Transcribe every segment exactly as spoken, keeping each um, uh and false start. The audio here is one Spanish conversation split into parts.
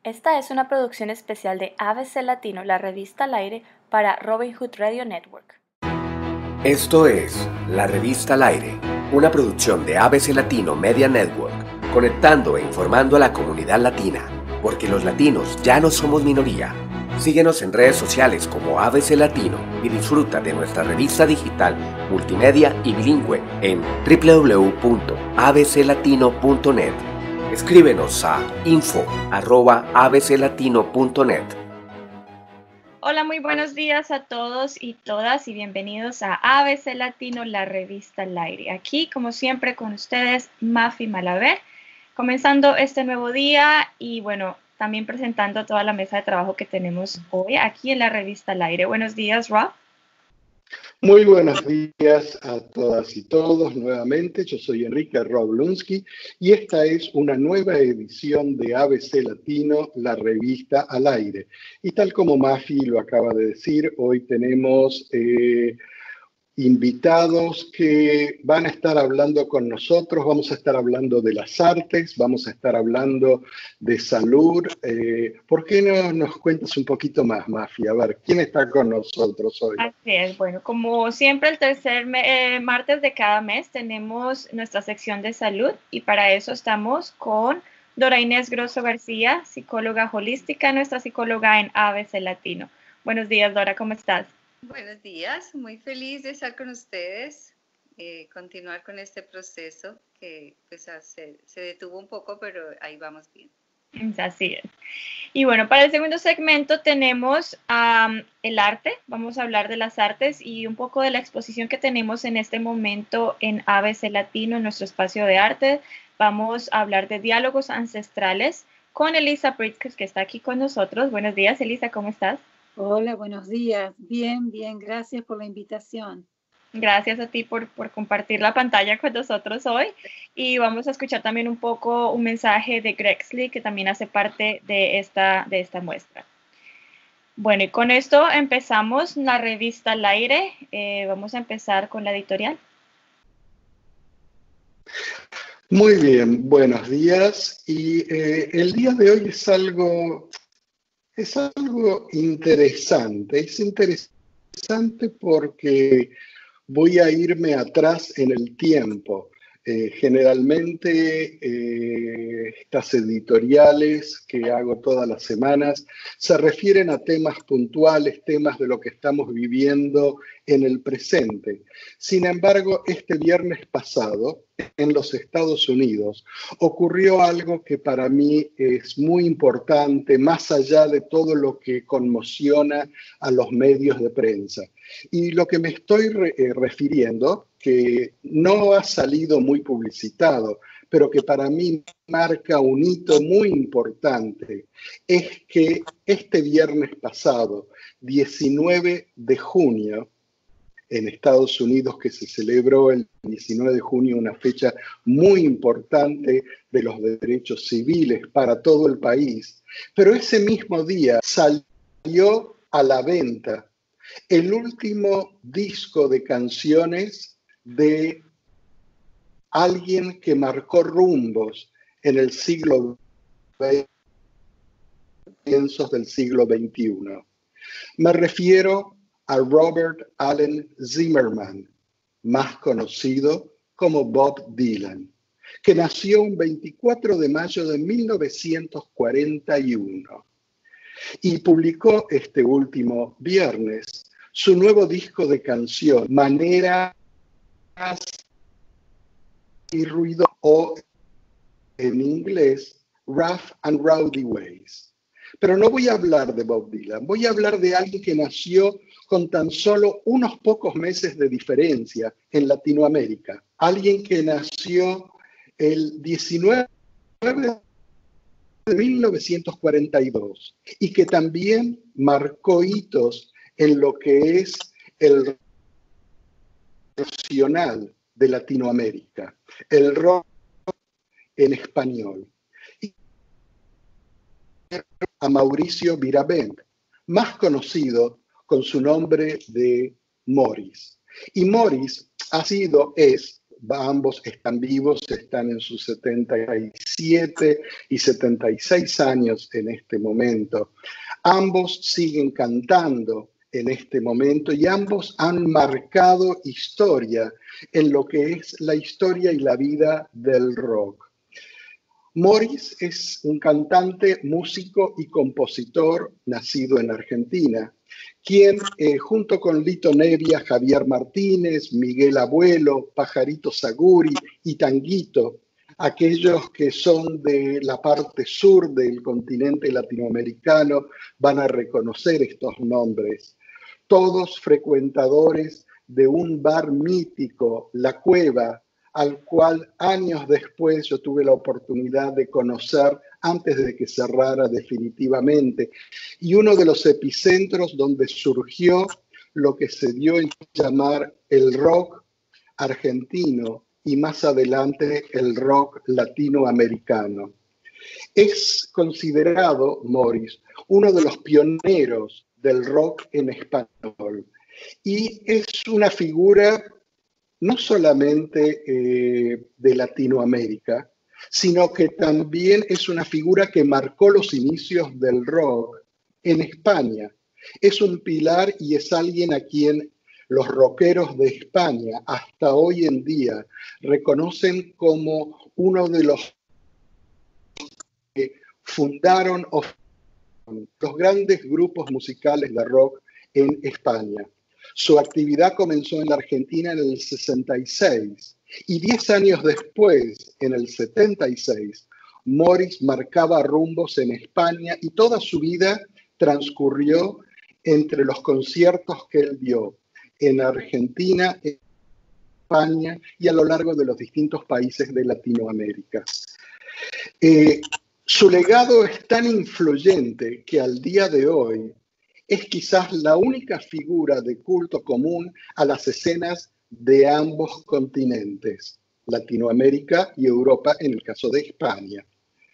Esta es una producción especial de A B C Latino, la revista al aire, para Robin Hood Radio Network. Esto es la Revista al Aire, una producción de A B C Latino Media Network, conectando e informando a la comunidad latina, porque los latinos ya no somos minoría. Síguenos en redes sociales como A B C Latino y disfruta de nuestra revista digital, multimedia y bilingüe en doble u doble u doble u punto a b c latino punto net. Escríbenos a info arroba a b c latino punto net. Hola, muy buenos días a todos y todas y bienvenidos a A B C Latino, la revista al aire. Aquí, como siempre, con ustedes, Mafi Malaver, comenzando este nuevo día y, bueno, también presentando toda la mesa de trabajo que tenemos hoy aquí en la revista al aire. Buenos días, Rob. Muy buenos días a todas y todos nuevamente. Yo soy Enrique Roblunsky y esta es una nueva edición de A B C Latino, la revista al aire. Y tal como Mafi lo acaba de decir, hoy tenemos eh, invitados que van a estar hablando con nosotros. Vamos a estar hablando de las artes, vamos a estar hablando de salud. Eh, ¿Por qué no nos cuentas un poquito más, Mafi? A ver, ¿quién está con nosotros hoy? Así es, bueno, como siempre el tercer eh, martes de cada mes tenemos nuestra sección de salud y para eso estamos con Dora Inés Grosso García, psicóloga holística, nuestra psicóloga en A B C Latino. Buenos días, Dora, ¿cómo estás? Buenos días, muy feliz de estar con ustedes, eh, continuar con este proceso que pues, se, se detuvo un poco, pero ahí vamos bien. Así es. Y bueno, para el segundo segmento tenemos um, el arte. Vamos a hablar de las artes y un poco de la exposición que tenemos en este momento en A B C Latino, en nuestro espacio de arte. Vamos a hablar de diálogos ancestrales con Elisa Pritzker, que está aquí con nosotros. Buenos días, Elisa, ¿cómo estás? Hola, buenos días. Bien, bien, gracias por la invitación. Gracias a ti por, por compartir la pantalla con nosotros hoy. Y vamos a escuchar también un poco un mensaje de Grexley, que también hace parte de esta, de esta muestra. Bueno, y con esto empezamos la revista al aire. Eh, vamos a empezar con la editorial. Muy bien, buenos días. Y eh, el día de hoy es algo, es algo interesante. Es interesante porque voy a irme atrás en el tiempo. Eh, generalmente eh, estas editoriales que hago todas las semanas se refieren a temas puntuales, temas de lo que estamos viviendo en el presente. Sin embargo, este viernes pasado, en los Estados Unidos, ocurrió algo que para mí es muy importante, más allá de todo lo que conmociona a los medios de prensa. Y lo que me estoy re- eh, refiriendo, que no ha salido muy publicitado, pero que para mí marca un hito muy importante, es que este viernes pasado, diecinueve de junio, en Estados Unidos, que se celebró el diecinueve de junio, una fecha muy importante de los derechos civiles para todo el país, pero ese mismo día salió a la venta el último disco de canciones de alguien que marcó rumbos en el siglo veinte, comienzos del siglo veintiuno. Me refiero a Robert Allen Zimmerman, más conocido como Bob Dylan, que nació un veinticuatro de mayo de mil novecientos cuarenta y uno y publicó este último viernes su nuevo disco de canción, Maneras y Ruido, o en inglés, Rough and Rowdy Ways. Pero no voy a hablar de Bob Dylan, voy a hablar de alguien que nació con tan solo unos pocos meses de diferencia en Latinoamérica. Alguien que nació el diecinueve de mil novecientos cuarenta y dos y que también marcó hitos en lo que es el rock nacional de Latinoamérica, el rock en español. Y a Mauricio Virabent, más conocido con su nombre de Morris. Y Morris ha sido, es, ambos están vivos, están en sus setenta y siete y setenta y seis años en este momento. Ambos siguen cantando en este momento y ambos han marcado historia en lo que es la historia y la vida del rock. Morris es un cantante, músico y compositor nacido en Argentina, quien eh, junto con Lito Nevia, Javier Martínez, Miguel Abuelo, Pajarito Saguri y Tanguito, aquellos que son de la parte sur del continente latinoamericano van a reconocer estos nombres. Todos frecuentadores de un bar mítico, La Cueva, al cual años después yo tuve la oportunidad de conocer antes de que cerrara definitivamente, y uno de los epicentros donde surgió lo que se dio en llamar el rock argentino y más adelante el rock latinoamericano. Es considerado, Morris, uno de los pioneros del rock en español y es una figura no solamente eh, de Latinoamérica, sino que también es una figura que marcó los inicios del rock en España. Es un pilar y es alguien a quien los rockeros de España hasta hoy en día reconocen como uno de los que fundaron los grandes grupos musicales de rock en España. Su actividad comenzó en la Argentina en el sesenta y seis y diez años después, en el setenta y seis, Morris marcaba rumbos en España y toda su vida transcurrió entre los conciertos que él dio en Argentina, en España y a lo largo de los distintos países de Latinoamérica. Eh, su legado es tan influyente que al día de hoy es quizás la única figura de culto común a las escenas de ambos continentes, Latinoamérica y Europa en el caso de España.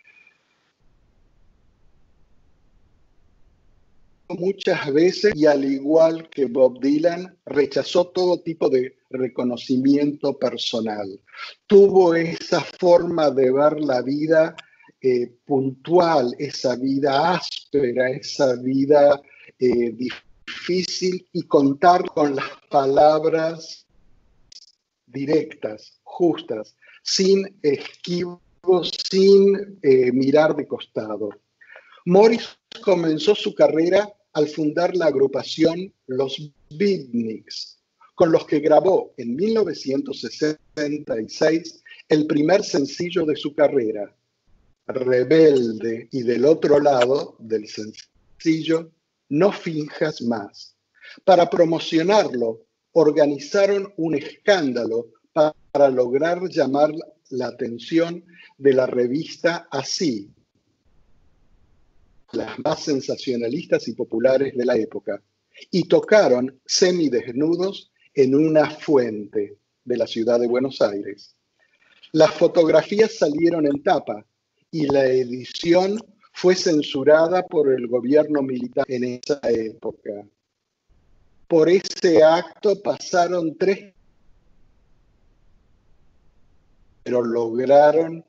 Muchas veces, y al igual que Bob Dylan, rechazó todo tipo de reconocimiento personal. Tuvo esa forma de ver la vida eh, puntual, esa vida áspera, esa vida eh, difícil y contar con las palabras directas, justas, sin esquivos, sin eh, mirar de costado. Morris comenzó su carrera al fundar la agrupación Los Beatniks, con los que grabó en mil novecientos sesenta y seis el primer sencillo de su carrera, Rebelde, y del otro lado del sencillo, No finjas más. Para promocionarlo, organizaron un escándalo para lograr llamar la atención de la revista Así, las más sensacionalistas y populares de la época, y tocaron semidesnudos en una fuente de la ciudad de Buenos Aires. Las fotografías salieron en tapa y la edición fue censurada por el gobierno militar en esa época. Por ese acto pasaron tres, pero lograron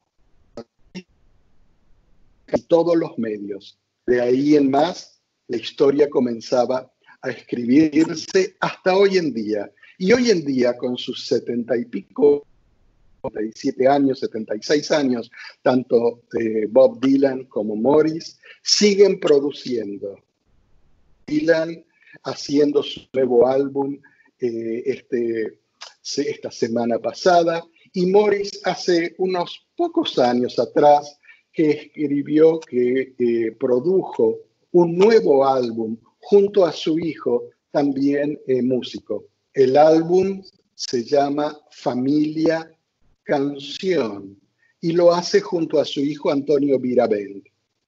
en todos los medios. De ahí en más, la historia comenzaba a escribirse hasta hoy en día. Y hoy en día, con sus setenta y pico, setenta y siete años, setenta y seis años, tanto eh, Bob Dylan como Morris siguen produciendo. Dylan haciendo su nuevo álbum eh, este, esta semana pasada, y Morris hace unos pocos años atrás que escribió, que eh, produjo un nuevo álbum junto a su hijo, también eh, músico. El álbum se llama Familia Canción y lo hace junto a su hijo Antonio Virabel.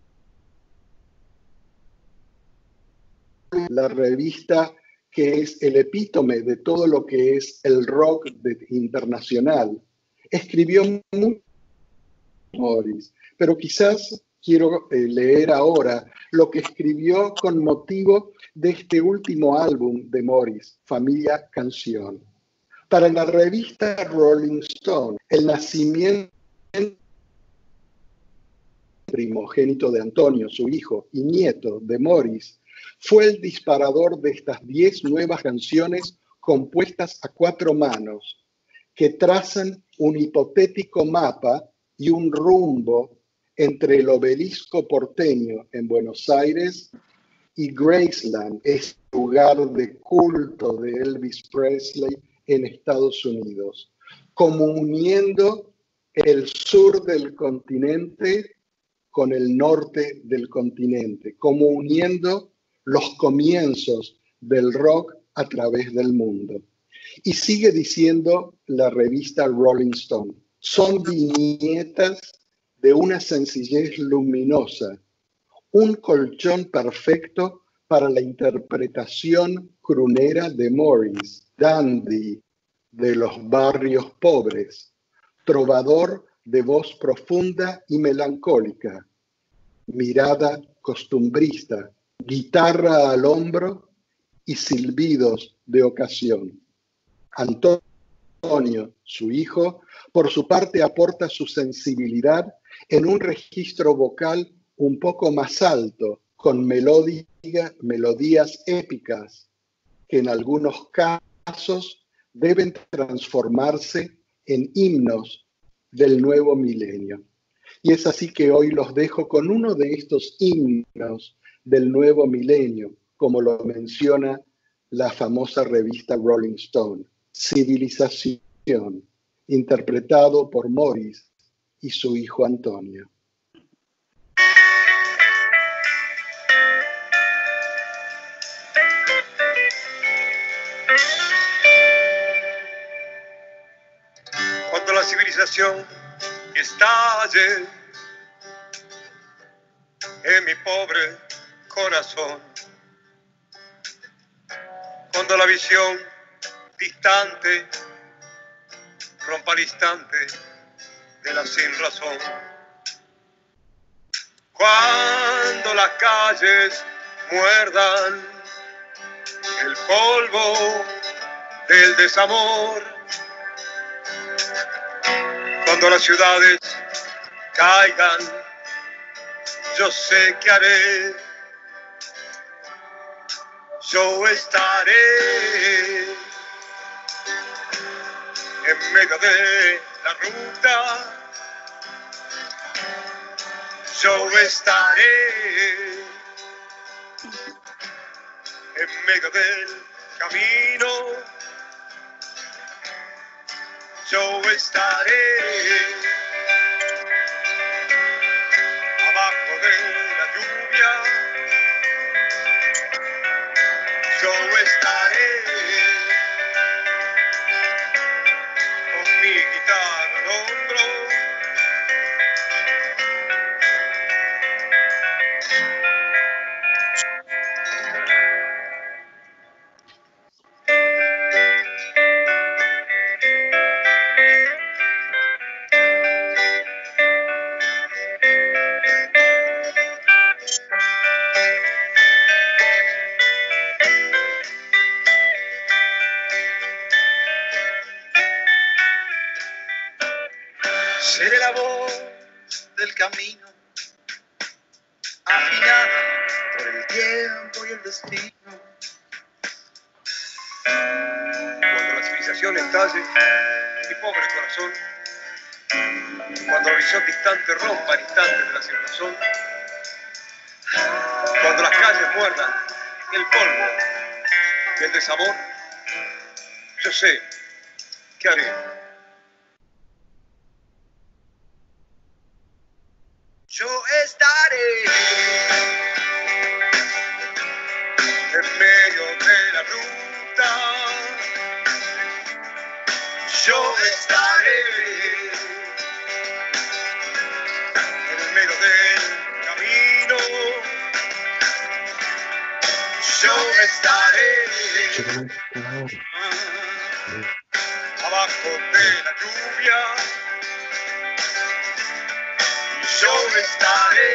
La revista que es el epítome de todo lo que es el rock de, internacional. Escribió mucho Morris, pero quizás quiero eh, leer ahora lo que escribió con motivo de este último álbum de Morris, Familia Canción. Para la revista Rolling Stone, el nacimiento primogénito de Antonio, su hijo, y nieto de Morris, fue el disparador de estas diez nuevas canciones compuestas a cuatro manos, que trazan un hipotético mapa y un rumbo entre el obelisco porteño en Buenos Aires y Graceland, ese lugar de culto de Elvis Presley en Estados Unidos, como uniendo el sur del continente con el norte del continente, como uniendo los comienzos del rock a través del mundo. Y sigue diciendo la revista Rolling Stone, son viñetas de una sencillez luminosa, un colchón perfecto para la interpretación crunera de Morris, dandy de los barrios pobres, trovador de voz profunda y melancólica, mirada costumbrista, guitarra al hombro y silbidos de ocasión. Antonio, su hijo, por su parte aporta su sensibilidad en un registro vocal un poco más alto, con melodía, melodías épicas que en algunos casos deben transformarse en himnos del nuevo milenio. Y es así que hoy los dejo con uno de estos himnos del nuevo milenio, como lo menciona la famosa revista Rolling Stone, Civilización, interpretado por Morris y su hijo Antonio. Cuando la civilización estalle en mi pobre corazón, cuando la visión distante rompa el instante de la sin razón, cuando las calles muerdan el polvo del desamor, cuando las ciudades caigan, yo sé que haré, yo estaré en medio de la ruta, yo estaré en medio del camino, yo estaré abajo de la lluvia, yo estaré con mi guitarra al hombro, seré la voz del camino, afinada por el tiempo y el destino. Cuando la civilización estalle en mi pobre corazón, cuando la visión distante rompa el instante de la sin razón, cuando las calles muerdan el polvo del desamor, yo sé qué haré. Yo estaré en medio de la ruta, yo estaré en medio del camino, yo estaré abajo de la lluvia, yo estaré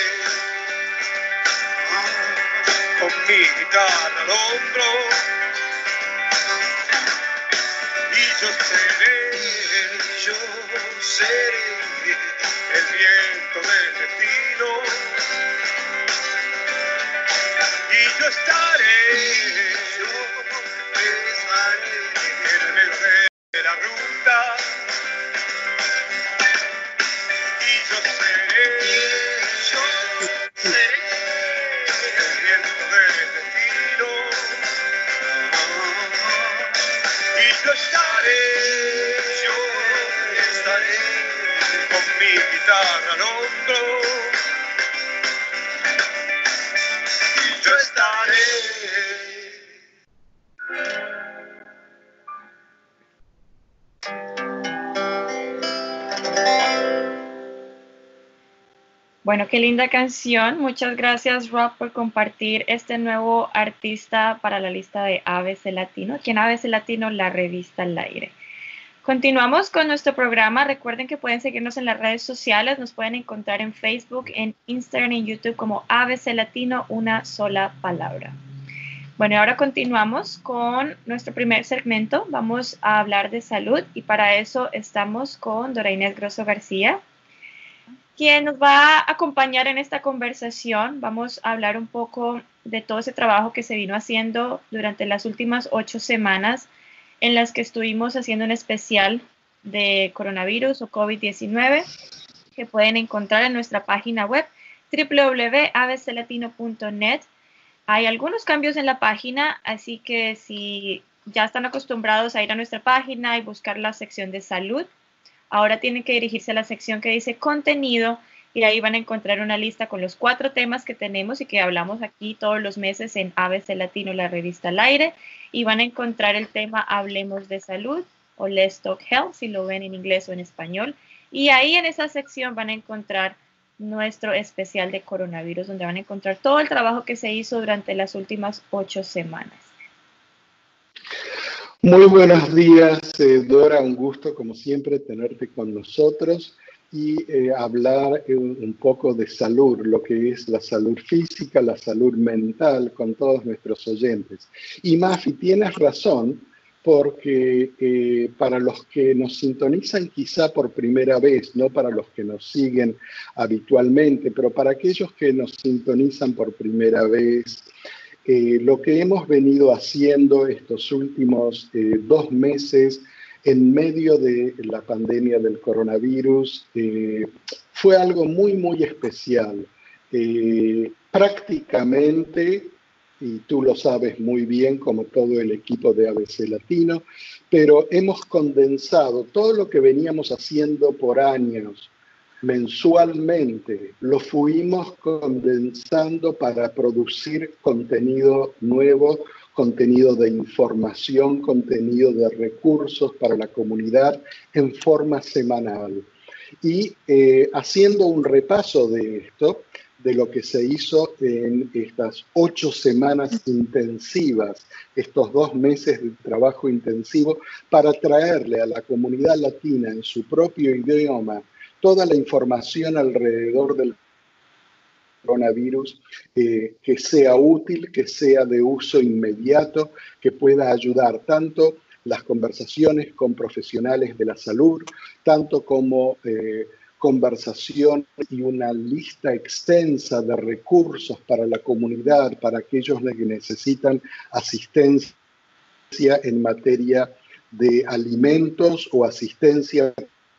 con mi guitarra al hombro y yo seré, yo seré el viento del destino. estaré, yo estaré en el medio de la ruta. Y yo seré, yo seré el viento del destino. Y yo estaré, yo estaré con mi guitarra al hombro. Y yo estaré. Bueno, qué linda canción. Muchas gracias, Rob, por compartir este nuevo artista para la lista de A B C Latino. Aquí en A B C Latino, la revista al aire. Continuamos con nuestro programa. Recuerden que pueden seguirnos en las redes sociales. Nos pueden encontrar en Facebook, en Instagram y en YouTube como A B C Latino, una sola palabra. Bueno, y ahora continuamos con nuestro primer segmento. Vamos a hablar de salud y para eso estamos con Dora Inés Grosso García, quien nos va a acompañar en esta conversación. Vamos a hablar un poco de todo ese trabajo que se vino haciendo durante las últimas ocho semanas en las que estuvimos haciendo un especial de coronavirus o COVID diecinueve que pueden encontrar en nuestra página web doble u doble u doble u punto a b c latino punto net. Hay algunos cambios en la página, así que si ya están acostumbrados a ir a nuestra página y buscar la sección de salud, ahora tienen que dirigirse a la sección que dice contenido y ahí van a encontrar una lista con los cuatro temas que tenemos y que hablamos aquí todos los meses en A B C Latino, la revista al aire, y van a encontrar el tema Hablemos de Salud o Let's Talk Health, si lo ven en inglés o en español. Y ahí en esa sección van a encontrar nuestro especial de coronavirus, donde van a encontrar todo el trabajo que se hizo durante las últimas ocho semanas. Muy buenos días, eh, Dora, un gusto como siempre tenerte con nosotros y eh, hablar un, un poco de salud, lo que es la salud física, la salud mental con todos nuestros oyentes. Y Mafi, tienes razón, porque eh, para los que nos sintonizan quizá por primera vez, no para los que nos siguen habitualmente, pero para aquellos que nos sintonizan por primera vez, Eh, lo que hemos venido haciendo estos últimos eh, dos meses en medio de la pandemia del coronavirus eh, fue algo muy, muy especial. Eh, prácticamente, y tú lo sabes muy bien como todo el equipo de A B C Latino, pero hemos condensado todo lo que veníamos haciendo por años, mensualmente, lo fuimos condensando para producir contenido nuevo, contenido de información, contenido de recursos para la comunidad en forma semanal. Y eh, haciendo un repaso de esto, de lo que se hizo en estas ocho semanas intensivas, estos dos meses de trabajo intensivo, para traerle a la comunidad latina en su propio idioma toda la información alrededor del coronavirus eh, que sea útil, que sea de uso inmediato, que pueda ayudar tanto las conversaciones con profesionales de la salud, tanto como eh, conversación y una lista extensa de recursos para la comunidad, para aquellos que necesitan asistencia en materia de alimentos o asistencia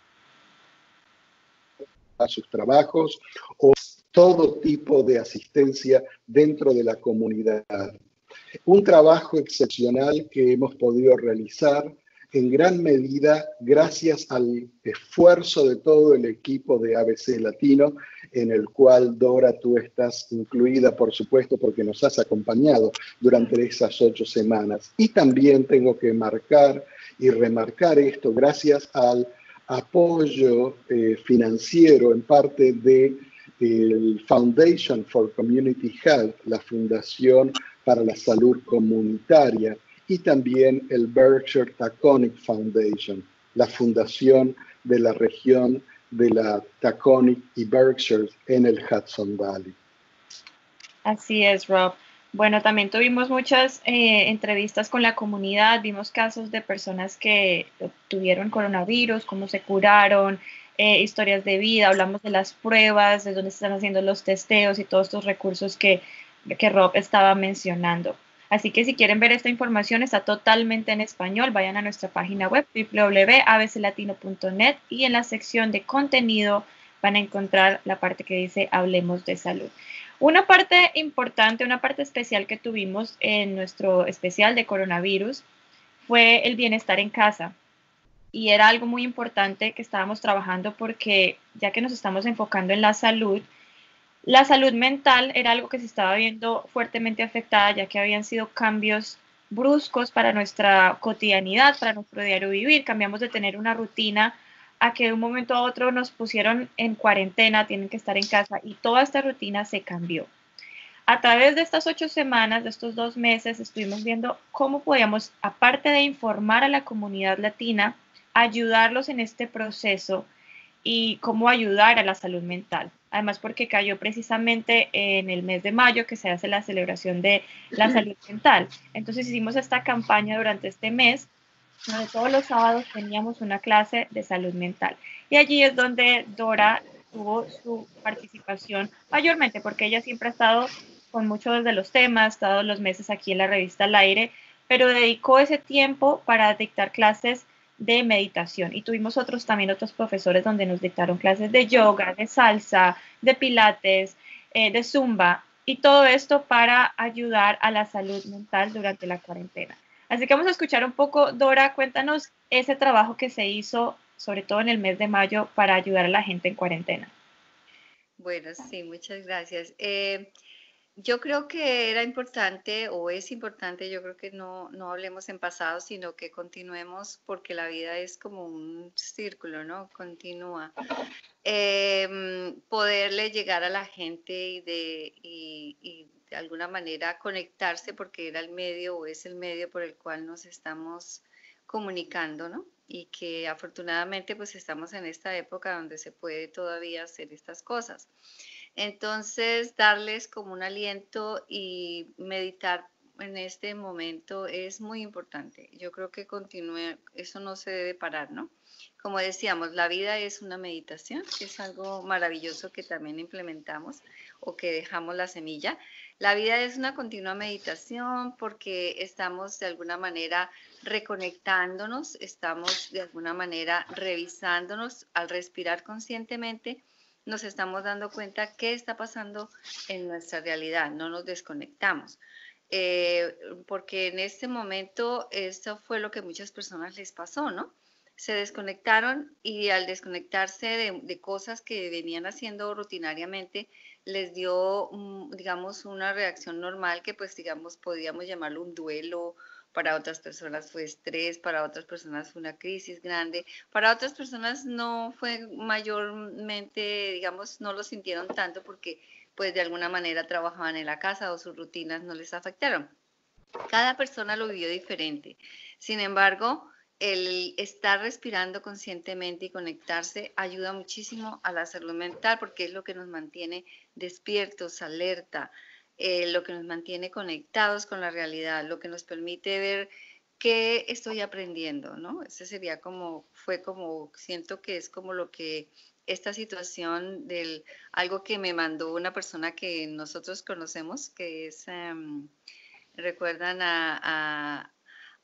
a sus trabajos o todo tipo de asistencia dentro de la comunidad. Un trabajo excepcional que hemos podido realizar en gran medida gracias al esfuerzo de todo el equipo de A B C Latino, en el cual, Dora, tú estás incluida, por supuesto, porque nos has acompañado durante esas ocho semanas. Y también tengo que marcar y remarcar esto gracias al apoyo eh, financiero en parte de el Foundation for Community Health, la Fundación para la Salud Comunitaria, y también el Berkshire Taconic Foundation, la fundación de la región de la Taconic y Berkshire en el Hudson Valley. Así es, Rob. Bueno, también tuvimos muchas eh, entrevistas con la comunidad, vimos casos de personas que tuvieron coronavirus, cómo se curaron, eh, historias de vida, hablamos de las pruebas, de dónde se están haciendo los testeos y todos estos recursos que que Rob estaba mencionando. Así que si quieren ver esta información, está totalmente en español. Vayan a nuestra página web w w w punto a b c latino punto net y en la sección de contenido van a encontrar la parte que dice Hablemos de Salud. Una parte importante, una parte especial que tuvimos en nuestro especial de coronavirus fue el bienestar en casa. Y era algo muy importante que estábamos trabajando porque ya que nos estamos enfocando en la salud, la salud mental era algo que se estaba viendo fuertemente afectada, ya que habían sido cambios bruscos para nuestra cotidianidad, para nuestro diario vivir. Cambiamos de tener una rutina a que de un momento a otro nos pusieron en cuarentena, tienen que estar en casa y toda esta rutina se cambió. A través de estas ocho semanas, de estos dos meses, estuvimos viendo cómo podíamos, aparte de informar a la comunidad latina, ayudarlos en este proceso y cómo ayudar a la salud mental. Además, porque cayó precisamente en el mes de mayo que se hace la celebración de la salud mental. Entonces hicimos esta campaña durante este mes, donde todos los sábados teníamos una clase de salud mental. Y allí es donde Dora tuvo su participación mayormente, porque ella siempre ha estado con muchos de los temas, todos los meses aquí en la revista Al Aire, pero dedicó ese tiempo para dictar clases de meditación. Y tuvimos otros también otros profesores donde nos dictaron clases de yoga, de salsa, de pilates, eh, de zumba, y todo esto para ayudar a la salud mental durante la cuarentena. Así que vamos a escuchar un poco. Dora, cuéntanos ese trabajo que se hizo, sobre todo en el mes de mayo, para ayudar a la gente en cuarentena. Bueno, sí, muchas gracias. Eh, Yo creo que era importante o es importante, yo creo que no, no hablemos en pasado, sino que continuemos porque la vida es como un círculo, ¿no? Continúa. Eh, poderle llegar a la gente y de, y, y de alguna manera conectarse porque era el medio o es el medio por el cual nos estamos comunicando, ¿no? Y que afortunadamente pues estamos en esta época donde se puede todavía hacer estas cosas. Entonces, darles como un aliento y meditar en este momento es muy importante. Yo creo que continúe, eso no se debe parar, ¿no? Como decíamos, la vida es una meditación, que es algo maravilloso que también implementamos o que dejamos la semilla. La vida es una continua meditación porque estamos de alguna manera reconectándonos, estamos de alguna manera revisándonos al respirar conscientemente. Nos estamos dando cuenta qué está pasando en nuestra realidad, no nos desconectamos. Eh, porque en este momento eso fue lo que a muchas personas les pasó, ¿no? Se desconectaron y al desconectarse de, de cosas que venían haciendo rutinariamente, les dio, digamos, una reacción normal que pues, digamos, podríamos llamarlo un duelo. Para otras personas fue estrés, para otras personas fue una crisis grande, para otras personas no fue mayormente, digamos, no lo sintieron tanto porque pues de alguna manera trabajaban en la casa o sus rutinas no les afectaron. Cada persona lo vivió diferente. Sin embargo, el estar respirando conscientemente y conectarse ayuda muchísimo a la salud mental porque es lo que nos mantiene despiertos, alerta, Eh, lo que nos mantiene conectados con la realidad, lo que nos permite ver qué estoy aprendiendo, ¿no? Ese sería como, fue como, siento que es como lo que esta situación del, algo que me mandó una persona que nosotros conocemos, que es, um, recuerdan a, a,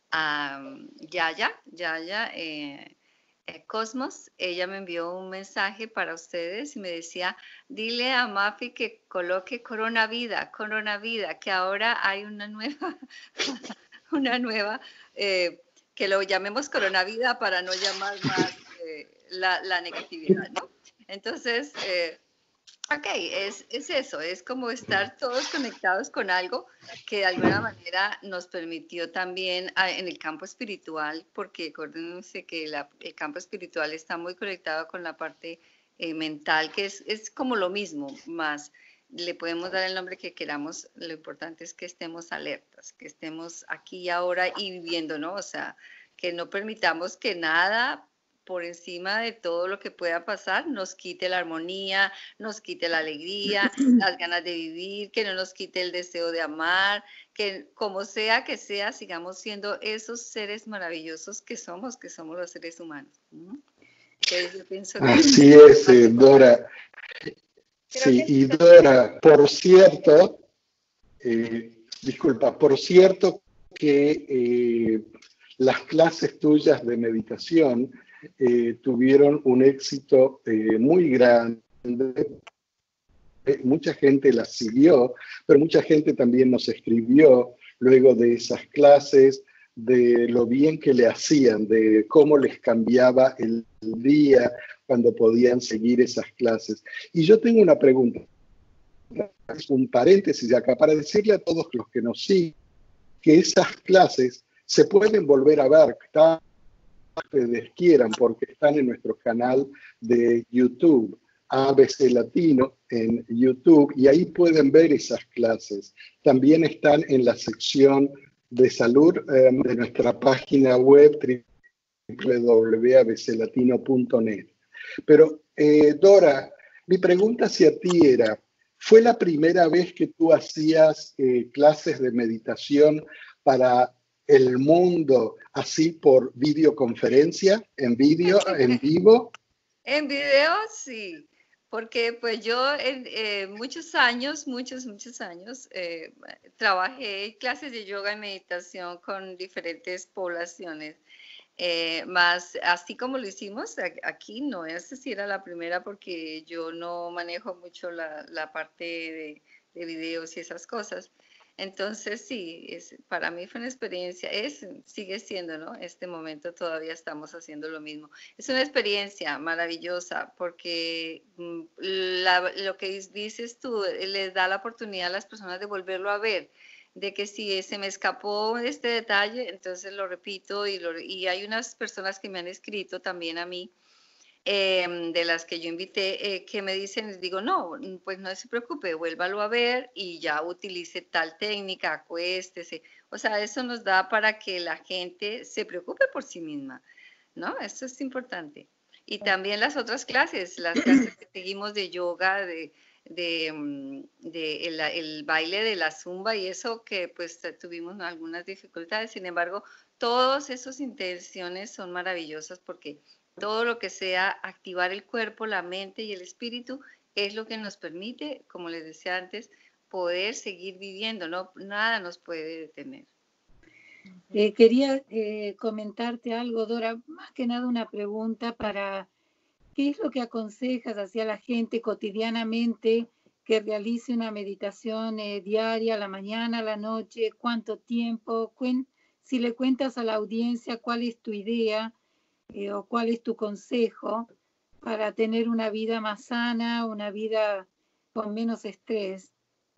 a Yaya, Yaya, eh, Cosmos, ella me envió un mensaje para ustedes y me decía, dile a Mafi que coloque Coronavida, Coronavida, que ahora hay una nueva, una nueva, eh, que lo llamemos Coronavida para no llamar más eh, la, la negatividad, ¿no? Entonces, eh, ok, es, es eso, es como estar todos conectados con algo que de alguna manera nos permitió también a, en el campo espiritual, porque acuérdense que la, el campo espiritual está muy conectado con la parte eh, mental, que es, es como lo mismo, más le podemos dar el nombre que queramos, lo importante es que estemos alertas, que estemos aquí y ahora y viviendo, ¿no? O sea, que no permitamos que nada por encima de todo lo que pueda pasar, nos quite la armonía, nos quite la alegría, las ganas de vivir, que no nos quite el deseo de amar, que como sea que sea, sigamos siendo esos seres maravillosos que somos, que somos los seres humanos. Entonces, yo pienso que así es, eh, Dora. Sí, y Dora, por cierto, Eh, disculpa, por cierto que eh, las clases tuyas de meditación eh, tuvieron un éxito eh, muy grande. Mucha gente las siguió, pero mucha gente también nos escribió luego de esas clases de lo bien que le hacían, de cómo les cambiaba el día cuando podían seguir esas clases. Y yo tengo una pregunta, un paréntesis acá, para decirle a todos los que nos siguen que esas clases se pueden volver a ver, tal ustedes quieran, porque están en nuestro canal de YouTube, A B C Latino en YouTube, y ahí pueden ver esas clases. También están en la sección de salud eh, de nuestra página web doble u doble u doble u punto a b c latino punto net. Pero, eh, Dora, mi pregunta hacia ti era, ¿fue la primera vez que tú hacías eh, clases de meditación para el mundo así por videoconferencia, en vídeo, en vivo? En video, sí, porque pues yo en eh, muchos años, muchos, muchos años, eh, trabajé clases de yoga y meditación con diferentes poblaciones. Eh, más así como lo hicimos aquí, no es si era la primera porque yo no manejo mucho la, la parte de, de videos y esas cosas. Entonces sí, es, para mí fue una experiencia, es, sigue siendo, ¿no? Este momento todavía estamos haciendo lo mismo. Es una experiencia maravillosa porque mm, la, lo que dices tú les da la oportunidad a las personas de volverlo a ver, de que si se me escapó este detalle, entonces lo repito y, lo, y hay unas personas que me han escrito también a mí, eh, de las que yo invité, eh, que me dicen, les digo, no, pues no se preocupe, vuélvalo a ver y ya utilice tal técnica, acuéstese. O sea, eso nos da para que la gente se preocupe por sí misma, ¿no? Eso es importante. Y también las otras clases, las clases que seguimos de yoga, de, de, de el, el baile de la zumba y eso que pues tuvimos algunas dificultades. Sin embargo, todas esas intenciones son maravillosas porque todo lo que sea activar el cuerpo, la mente y el espíritu es lo que nos permite, como les decía antes, poder seguir viviendo, ¿no? Nada nos puede detener. Eh, quería eh, comentarte algo, Dora, más que nada una pregunta para ¿qué es lo que aconsejas hacia la gente cotidianamente que realice una meditación eh, diaria, a la mañana, a la noche? ¿Cuánto tiempo? Cuen si le cuentas a la audiencia cuál es tu idea eh, o cuál es tu consejo para tener una vida más sana, una vida con menos estrés.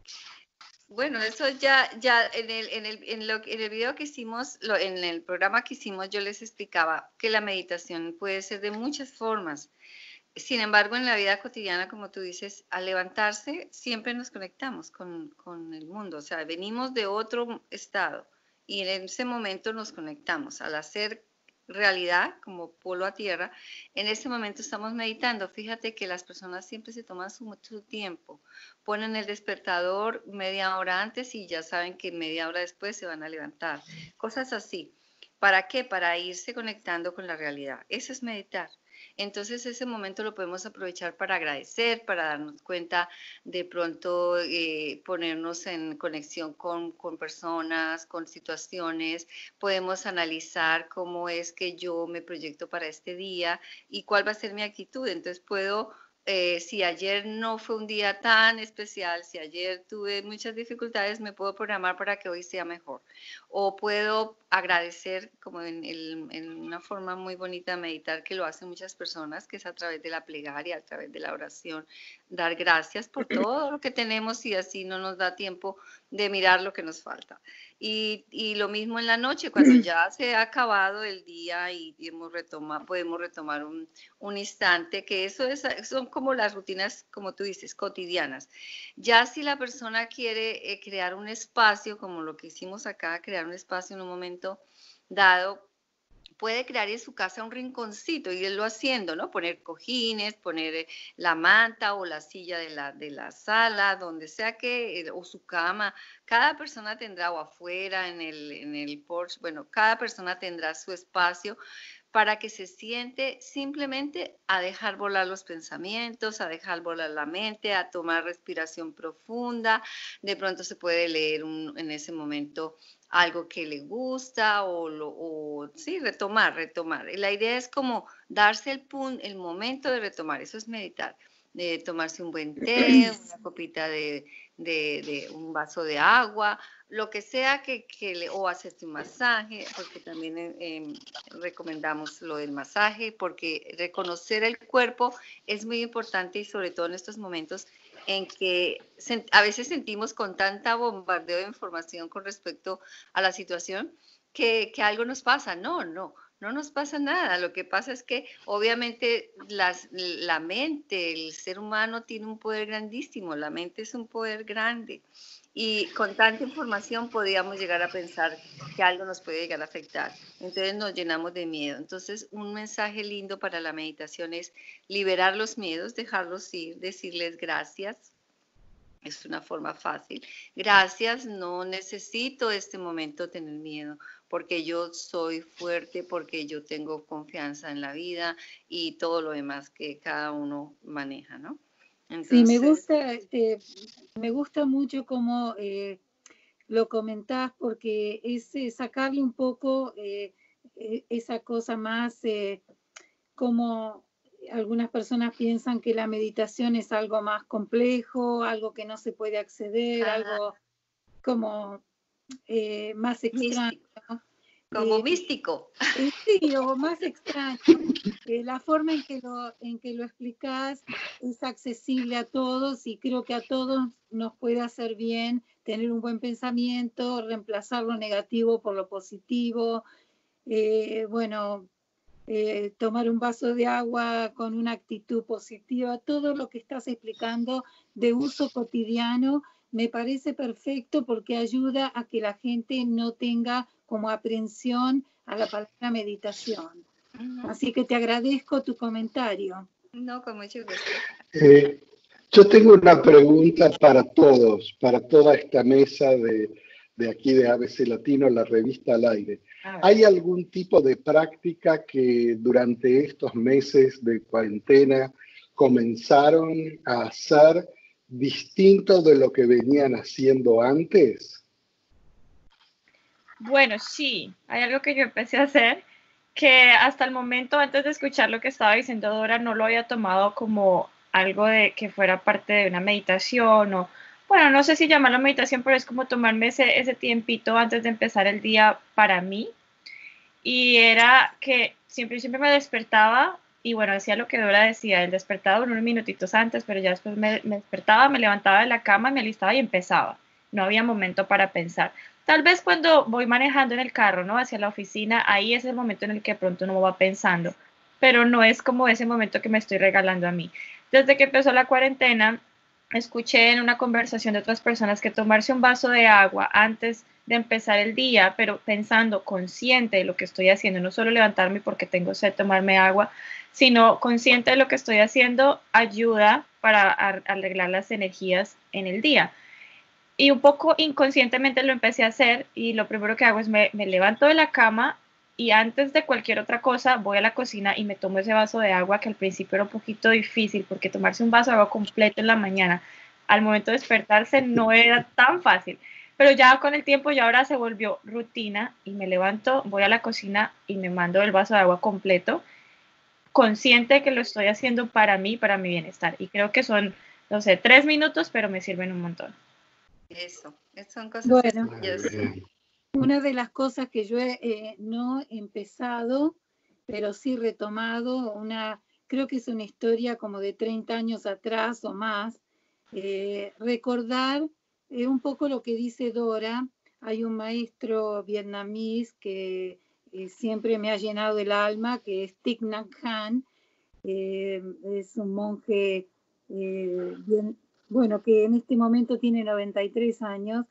Bueno, eso ya, ya en el, en el, en lo, en el video que hicimos, lo, en el programa que hicimos, yo les explicaba que la meditación puede ser de muchas formas. Sin embargo, en la vida cotidiana, como tú dices, al levantarse siempre nos conectamos con, con el mundo, o sea, venimos de otro estado y en ese momento nos conectamos. Al hacer realidad como polo a tierra, en ese momento estamos meditando. Fíjate que las personas siempre se toman su, su tiempo, ponen el despertador media hora antes y ya saben que media hora después se van a levantar. Cosas así. ¿Para qué? Para irse conectando con la realidad. Eso es meditar. Entonces ese momento lo podemos aprovechar para agradecer, para darnos cuenta de pronto eh, ponernos en conexión con, con personas, con situaciones, podemos analizar cómo es que yo me proyecto para este día y cuál va a ser mi actitud. Entonces puedo Eh, si ayer no fue un día tan especial, si ayer tuve muchas dificultades, me puedo programar para que hoy sea mejor. O puedo agradecer, como en, el, en una forma muy bonita de meditar, que lo hacen muchas personas, que es a través de la plegaria, a través de la oración, dar gracias por todo lo que tenemos y así no nos da tiempo de mirar lo que nos falta. Y, y lo mismo en la noche, cuando ya se ha acabado el día y hemos retomado, podemos retomar un, un instante, que eso es, son como las rutinas, como tú dices, cotidianas. Ya si la persona quiere eh, crear un espacio, como lo que hicimos acá, crear un espacio en un momento dado, puede crear en su casa un rinconcito y irlo haciendo, ¿no? Poner cojines, poner la manta o la silla de la, de la sala, donde sea que, o su cama. Cada persona tendrá, o afuera, en el, en el porche, bueno, cada persona tendrá su espacio para que se siente simplemente a dejar volar los pensamientos, a dejar volar la mente, a tomar respiración profunda. De pronto se puede leer un, en ese momento algo que le gusta o, lo, o sí, retomar, retomar. Y la idea es como darse el, pun, el momento de retomar, eso es meditar. De tomarse un buen té, una copita de, de, de un vaso de agua, lo que sea que, que le, o hacerte un masaje, porque también eh, recomendamos lo del masaje, porque reconocer el cuerpo es muy importante y sobre todo en estos momentos en que a veces sentimos con tanta bombardeo de información con respecto a la situación que, que algo nos pasa. No, no. No nos pasa nada, lo que pasa es que obviamente las, la mente, el ser humano tiene un poder grandísimo, la mente es un poder grande y con tanta información podríamos llegar a pensar que algo nos puede llegar a afectar, entonces nos llenamos de miedo. Entonces un mensaje lindo para la meditación es liberar los miedos, dejarlos ir, decirles gracias. Es una forma fácil. Gracias, no necesito este momento tener miedo, porque yo soy fuerte, porque yo tengo confianza en la vida y todo lo demás que cada uno maneja, ¿no? Entonces, sí, me gusta, eh, me gusta mucho cómo eh, lo comentás, porque es eh, sacarle un poco eh, esa cosa más eh, como... Algunas personas piensan que la meditación es algo más complejo, algo que no se puede acceder, ah, algo como eh, más extraño. Místico. Como eh, místico. Eh, sí, o más extraño. Eh, la forma en que, lo, en que lo explicás es accesible a todos y creo que a todos nos puede hacer bien tener un buen pensamiento, reemplazar lo negativo por lo positivo. Eh, bueno... Eh, tomar un vaso de agua con una actitud positiva, todo lo que estás explicando de uso cotidiano me parece perfecto porque ayuda a que la gente no tenga como aprensión a la palabra meditación. Uh-huh. Así que te agradezco tu comentario. No, con mucho gusto. Eh, yo tengo una pregunta para todos, para toda esta mesa de, de aquí de A B C Latino, la revista al aire. ¿Hay algún tipo de práctica que durante estos meses de cuarentena comenzaron a hacer distinto de lo que venían haciendo antes? Bueno, sí, hay algo que yo empecé a hacer que hasta el momento, antes de escuchar lo que estaba diciendo Dora, no lo había tomado como algo de que fuera parte de una meditación o, bueno, no sé si llamarlo meditación, pero es como tomarme ese, ese tiempito antes de empezar el día para mí. Y era que siempre, siempre me despertaba y bueno, hacía lo que Dora decía, el despertado unos minutitos antes, pero ya después me, me despertaba, me levantaba de la cama, me alistaba y empezaba. No había momento para pensar. Tal vez cuando voy manejando en el carro, ¿no? Hacia la oficina, ahí es el momento en el que de pronto uno va pensando, pero no es como ese momento que me estoy regalando a mí. Desde que empezó la cuarentena, escuché en una conversación de otras personas que tomarse un vaso de agua antes de empezar el día, pero pensando consciente de lo que estoy haciendo, no solo levantarme porque tengo sed, tomarme agua, sino consciente de lo que estoy haciendo, ayuda para arreglar las energías en el día. Y un poco inconscientemente lo empecé a hacer y lo primero que hago es me, me levanto de la cama y antes de cualquier otra cosa voy a la cocina y me tomo ese vaso de agua que al principio era un poquito difícil porque tomarse un vaso de agua completo en la mañana al momento de despertarse no era tan fácil. Pero ya con el tiempo ya ahora se volvió rutina y me levanto, voy a la cocina y me mando el vaso de agua completo, consciente de que lo estoy haciendo para mí, para mi bienestar. Y creo que son, no sé, tres minutos, pero me sirven un montón. Eso, son cosas bueno, sencillas. Una de las cosas que yo he, eh, no he empezado, pero sí retomado, una, creo que es una historia como de treinta años atrás o más, eh, recordar eh, un poco lo que dice Dora. Hay un maestro vietnamís que eh, siempre me ha llenado el alma, que es Thich Nhat Hanh, eh, es un monje eh, bien, bueno, que en este momento tiene noventa y tres años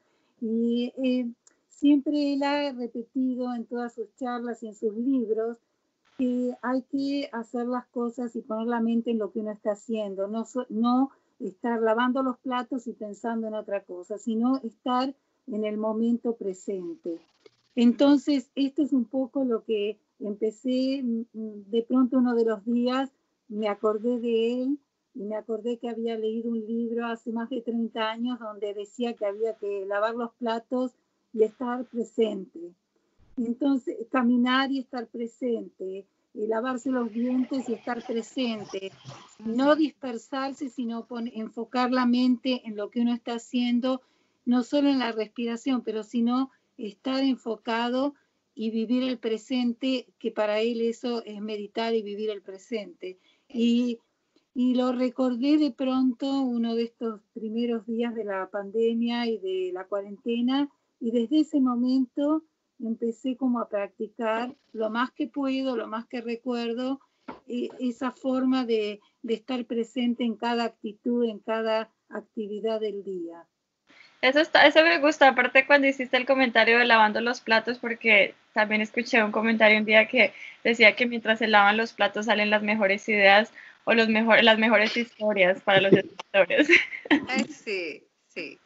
y eh, siempre él ha repetido en todas sus charlas y en sus libros que hay que hacer las cosas y poner la mente en lo que uno está haciendo, no, no estar lavando los platos y pensando en otra cosa, sino estar en el momento presente. Entonces, esto es un poco lo que empecé, de pronto uno de los días me acordé de él y me acordé que había leído un libro hace más de treinta años donde decía que había que lavar los platos y estar presente. Entonces, caminar y estar presente, y lavarse los dientes y estar presente, no dispersarse, sino pon, enfocar la mente en lo que uno está haciendo, no solo en la respiración, pero sino estar enfocado y vivir el presente, que para él eso es meditar y vivir el presente. Y, y lo recordé de pronto uno de estos primeros días de la pandemia y de la cuarentena, y desde ese momento empecé como a practicar lo más que puedo, lo más que recuerdo, eh, esa forma de, de estar presente en cada actitud, en cada actividad del día. Eso, está, eso me gusta, aparte cuando hiciste el comentario de lavando los platos, porque también escuché un comentario un día que decía que mientras se lavan los platos salen las mejores ideas o los mejor, las mejores historias para los escritores. Ay, sí, sí.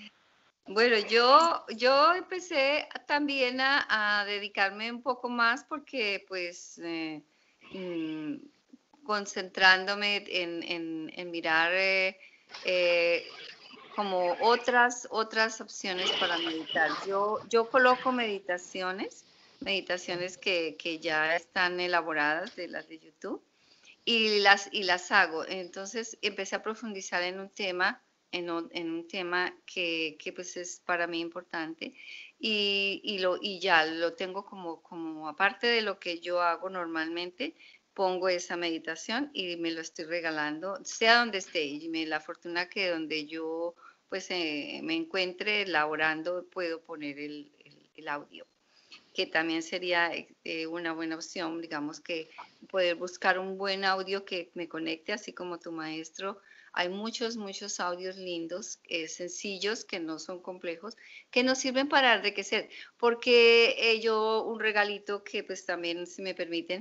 Bueno, yo, yo empecé también a, a dedicarme un poco más porque pues eh, mm, concentrándome en, en, en mirar eh, eh, como otras, otras opciones para meditar. Yo, yo coloco meditaciones, meditaciones que, que ya están elaboradas de las de YouTube y las, y las hago. Entonces empecé a profundizar en un tema, en un, en un tema que, que pues es para mí importante y, y, lo, y ya lo tengo como, como aparte de lo que yo hago normalmente, pongo esa meditación y me lo estoy regalando, sea donde esté, y me la fortuna que donde yo pues eh, me encuentre elaborando puedo poner el, el, el audio, que también sería eh, una buena opción, digamos que poder buscar un buen audio que me conecte, así como tu maestro. Hay muchos, muchos audios lindos, eh, sencillos, que no son complejos, que nos sirven para enriquecer, porque eh, yo un regalito que pues también, si me permiten,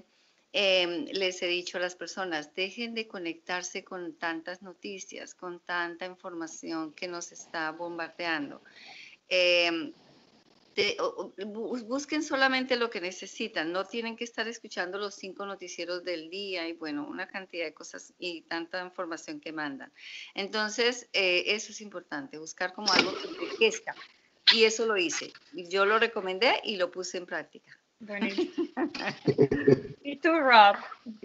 eh, les he dicho a las personas, dejen de conectarse con tantas noticias, con tanta información que nos está bombardeando. Eh, De, o, o, busquen solamente lo que necesitan, no tienen que estar escuchando los cinco noticieros del día y bueno, una cantidad de cosas y tanta información que mandan. Entonces, eh, eso es importante, buscar como algo que enriquezca. Y eso lo hice. Y yo lo recomendé y lo puse en práctica. Buenísimo. ¿Y tú, Rob?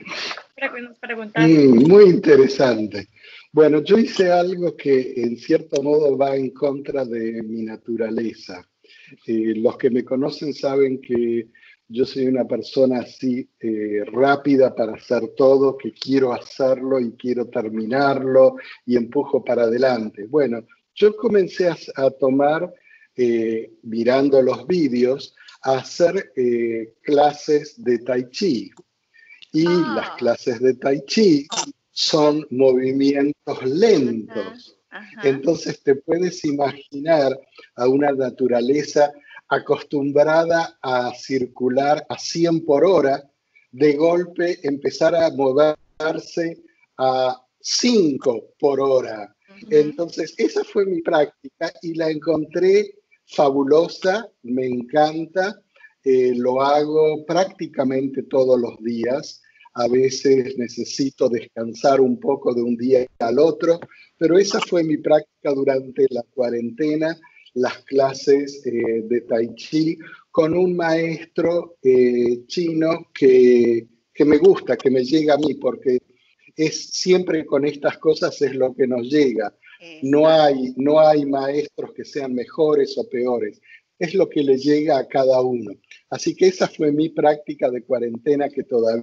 Mm, muy interesante. Bueno, yo hice algo que en cierto modo va en contra de mi naturaleza. Eh, los que me conocen saben que yo soy una persona así eh, rápida para hacer todo, que quiero hacerlo y quiero terminarlo y empujo para adelante. Bueno, yo comencé a, a tomar, eh, mirando los vídeos, a hacer eh, clases de Tai Chi. Y ah. las clases de Tai Chi son movimientos lentos. Ajá. Entonces te puedes imaginar a una naturaleza acostumbrada a circular a cien por hora, de golpe empezar a moverse a cinco por hora. Uh-huh. Entonces esa fue mi práctica y la encontré fabulosa, me encanta, eh, lo hago prácticamente todos los días. A veces necesito descansar un poco de un día al otro, pero esa fue mi práctica durante la cuarentena, las clases eh, de Tai Chi con un maestro eh, chino que, que me gusta, que me llega a mí, porque es siempre con estas cosas es lo que nos llega. No hay, no hay maestros que sean mejores o peores, es lo que le llega a cada uno. Así que esa fue mi práctica de cuarentena que todavía...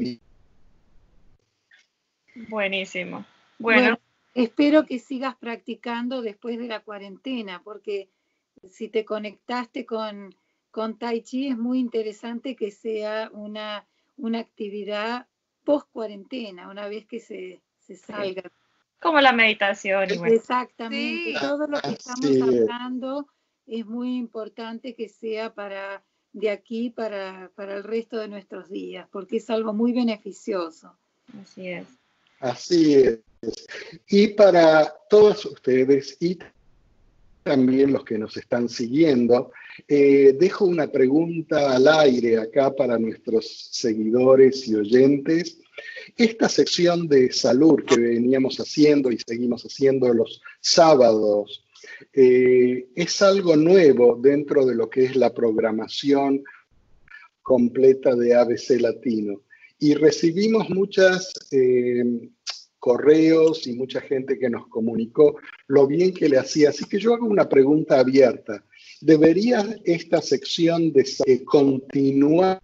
Buenísimo. Bueno. bueno, espero que sigas practicando después de la cuarentena, porque si te conectaste con, con Tai Chi es muy interesante que sea una, una actividad post cuarentena, una vez que se, se salga. Sí. Como la meditación. Y bueno. Exactamente. Sí. Todo lo que estamos sí. hablando es muy importante que sea para de aquí para, para el resto de nuestros días, porque es algo muy beneficioso. Así es. Así es. Y para todos ustedes y también los que nos están siguiendo. Eh, dejo una pregunta al aire acá para nuestros seguidores y oyentes. Esta sección de salud que veníamos haciendo y seguimos haciendo los sábados, eh, es algo nuevo dentro de lo que es la programación completa de A B C Latino. Y recibimos muchas eh, correos y mucha gente que nos comunicó lo bien que le hacía. Así que yo hago una pregunta abierta. ¿Debería esta sección de eh, continuar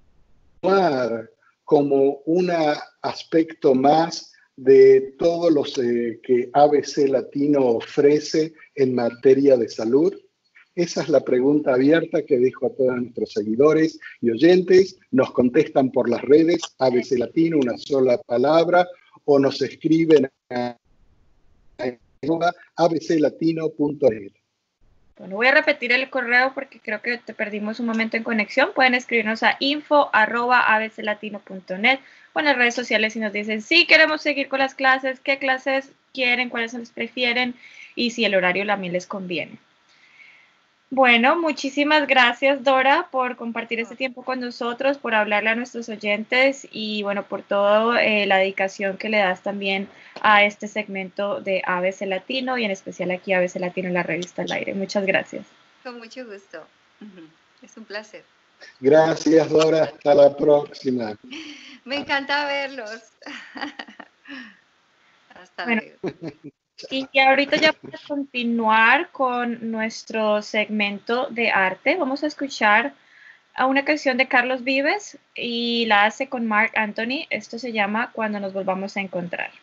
como un aspecto más de todos los eh, que A B C Latino ofrece en materia de salud? Esa es la pregunta abierta que dejo a todos nuestros seguidores y oyentes. Nos contestan por las redes, A B C Latino, una sola palabra, o nos escriben a a b c latino punto net. Bueno, voy a repetir el correo porque creo que te perdimos un momento en conexión. Pueden escribirnos a info arroba a b c latino punto net o en las redes sociales y nos dicen si queremos seguir con las clases, qué clases quieren, cuáles les prefieren y si el horario también les conviene. Bueno, muchísimas gracias, Dora, por compartir este tiempo con nosotros, por hablarle a nuestros oyentes y, bueno, por toda eh, la dedicación que le das también a este segmento de A B C Latino y en especial aquí a A B C Latino en la revista Al Aire. Muchas gracias. Con mucho gusto. Es un placer. Gracias, Dora. Hasta la próxima. Me encanta verlos. Hasta bueno. luego. Y ahorita ya para continuar con nuestro segmento de arte, vamos a escuchar a una canción de Carlos Vives y la hace con Marc Anthony. Esto se llama Cuando nos volvamos a encontrar.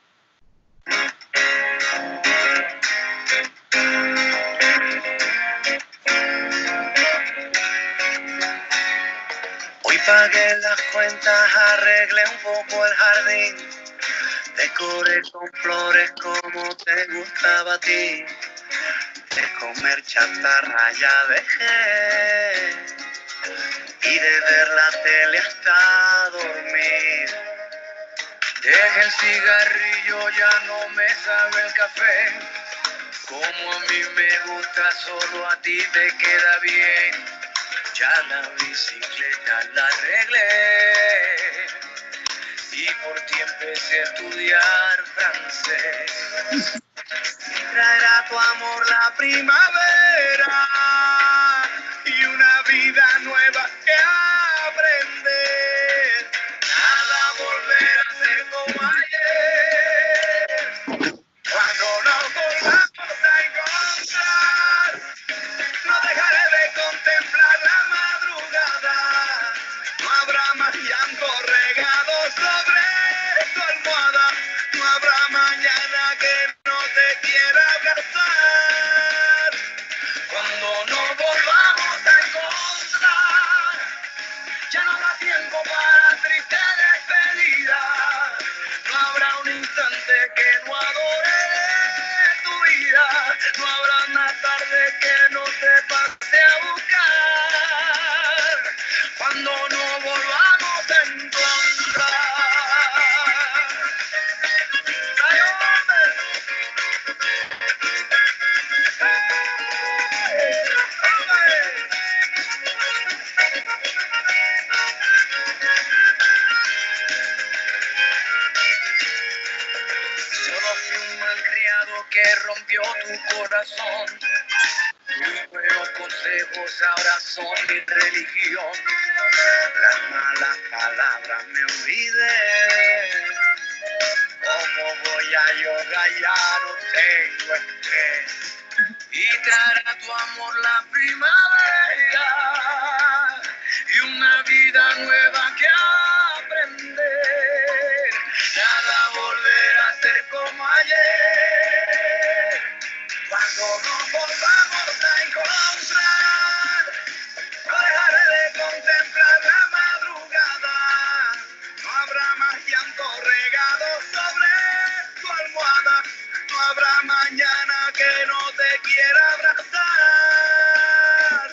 Hoy pagué las cuentas, arreglé un poco el jardín. Decoré con flores como te gustaba a ti. De comer chatarra ya dejé. Y de ver la tele hasta dormir. Dejé el cigarrillo, ya no me sabe el café. Como a mí me gusta, solo a ti te queda bien. Ya la bicicleta la arreglé. Y por ti empecé a estudiar francés. Traerá tu amor la primavera y una vida nueva que aprender. Nada volver a ser como ayer. Cuando nos volvamos a encontrar, no dejaré de contemplar la madrugada. No habrá más llanto regado sobre tu almohada. No habrá mañana que no te quiera abrazar. Cuando nos volvamos a encontrar, ya no habrá tiempo para triste despedida. No habrá un instante que no adore tu vida. No habrá una tarde que no te pase a buscar. Cuando nos volvamos a encontrar. ¡Ay, hombre! ¡Ay, hombre! Solo fui un malcriado que rompió tu corazón. Tus buenos consejos ahora son mi religión. Las malas palabras me olvidé. ¿Cómo voy a llorar? Ya no tengo estrés. Y traerá tu amor la primavera y una vida nueva que aprender. Nada volverá a ser como ayer. Cuando nos volvamos a encontrar, no dejaré de contemplar la madrugada. No habrá más llanto regado sobre tu almohada. No habrá mañana que no te quiera abrazar.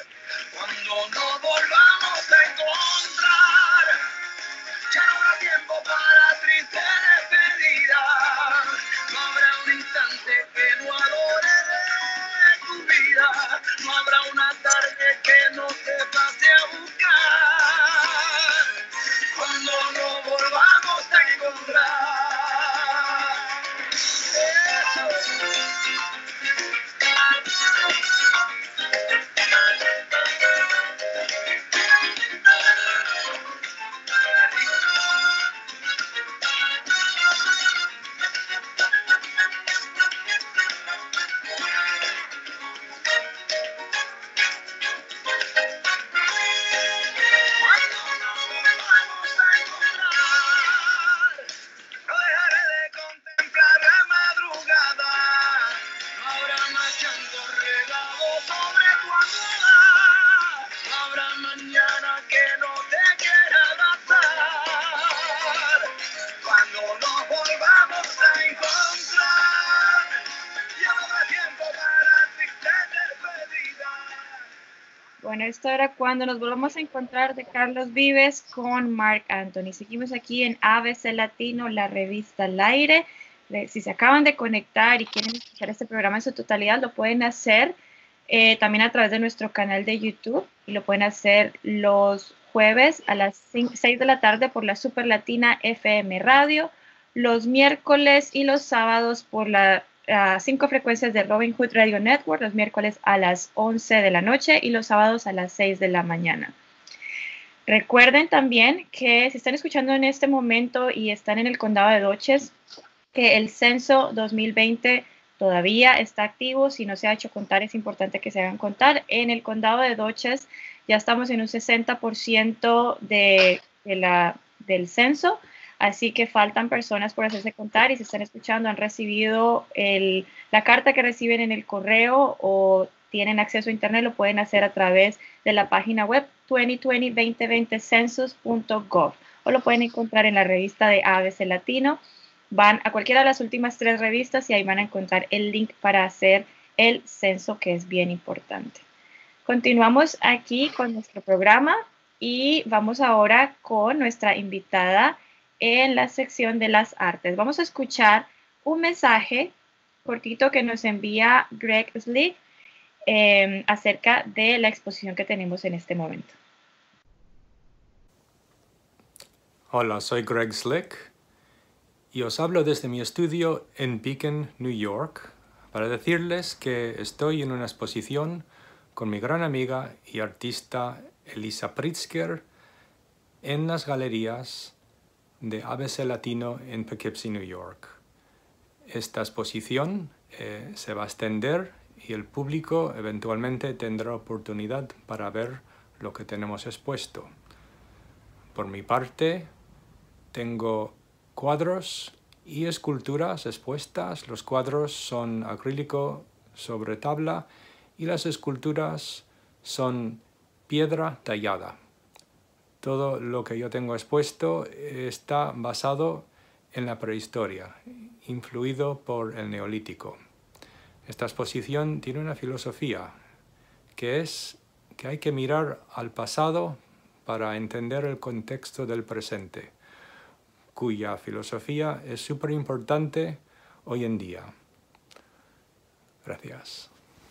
Bueno, esto era Cuando nos volvamos a encontrar de Carlos Vives con Marc Anthony. Seguimos aquí en A B C Latino, la revista al aire. Si se acaban de conectar y quieren escuchar este programa en su totalidad, lo pueden hacer eh, también a través de nuestro canal de YouTube y lo pueden hacer los jueves a las seis de la tarde por la Super Latina F M Radio, los miércoles y los sábados por las uh, cinco frecuencias de Robin Hood Radio Network, los miércoles a las once de la noche y los sábados a las seis de la mañana. Recuerden también que si están escuchando en este momento y están en el condado de Dutchess, que el censo dos mil veinte todavía está activo. Si no se ha hecho contar, es importante que se hagan contar. En el condado de Dutchess ya estamos en un sesenta por ciento de, de la, del censo, así que faltan personas por hacerse contar y si están escuchando, han recibido el, la carta que reciben en el correo o tienen acceso a internet, lo pueden hacer a través de la página web veinte veinte, veinte veinte census punto gov o lo pueden encontrar en la revista de A B C Latino. Van a cualquiera de las últimas tres revistas y ahí van a encontrar el link para hacer el censo, que es bien importante. Continuamos aquí con nuestro programa y vamos ahora con nuestra invitada en la sección de las artes. Vamos a escuchar un mensaje cortito que nos envía Greg Slick eh, acerca de la exposición que tenemos en este momento. Hola, soy Greg Slick y os hablo desde mi estudio en Beacon, New York, para decirles que estoy en una exposición con mi gran amiga y artista Elisa Pritzker en las galerías de A B C Latino en Poughkeepsie, New York. Esta exposición eh, se va a extender y el público eventualmente tendrá oportunidad para ver lo que tenemos expuesto. Por mi parte, tengo cuadros y esculturas expuestas. Los cuadros son acrílico sobre tabla y las esculturas son piedra tallada. Todo lo que yo tengo expuesto está basado en la prehistoria, influido por el neolítico. Esta exposición tiene una filosofía, que es que hay que mirar al pasado para entender el contexto del presente, cuya filosofía es súper importante hoy en día. Gracias.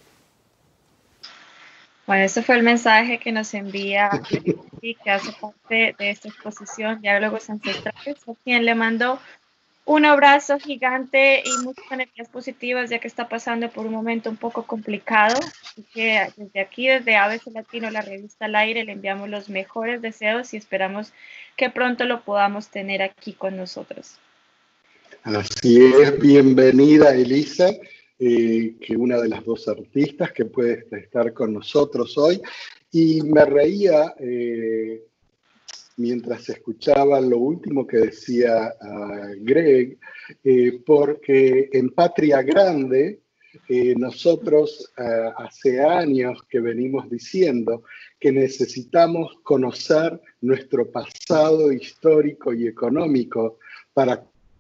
Bueno, este fue el mensaje que nos envía y que hace parte de esta exposición, Diálogos Ancestrales, a quien le mando un abrazo gigante y muchas energías positivas, ya que está pasando por un momento un poco complicado. Así que desde aquí, desde A B C Latino, la revista al aire, le enviamos los mejores deseos y esperamos que pronto lo podamos tener aquí con nosotros. Así es, bienvenida Elisa, eh, que una de las dos artistas que puede estar con nosotros hoy. Y me reía eh, mientras escuchaba lo último que decía uh, Greg, eh, porque en Patria Grande eh, nosotros uh, hace años que venimos diciendo que necesitamos conocer nuestro pasado histórico y económico para